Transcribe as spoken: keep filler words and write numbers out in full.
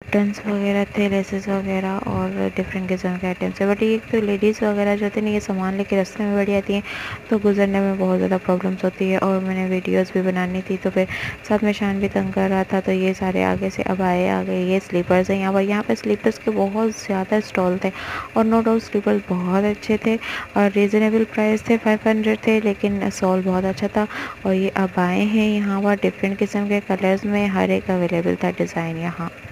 Buttons वगैरह थे, laces वगैरह और डिफरेंट किस्म के आइटम्स थे। बट ये तो लेडीज़ वगैरह जो थे ना, ये सामान लेके रास्ते में बैठ जाती हैं तो गुजरने में बहुत ज़्यादा प्रॉब्लम्स होती है। और मैंने वीडियोस भी बनानी थी, तो फिर साथ में शान भी तंग कर रहा था। तो ये सारे आगे से अब आए आ गए। ये स्लीपर्स हैं यहाँ पर। यहाँ पर स्लीपर्स के बहुत ज़्यादा स्टॉल थे और नो डाउट स्लीपर्स बहुत अच्छे थे और रीज़नेबल प्राइस थे, फाइव हंड्रेड थे, लेकिन सॉल बहुत अच्छा था। और ये अब आए हैं यहाँ पर डिफरेंट किस्म के कलर्स में, हर एक अवेलेबल था डिज़ाइन यहाँ।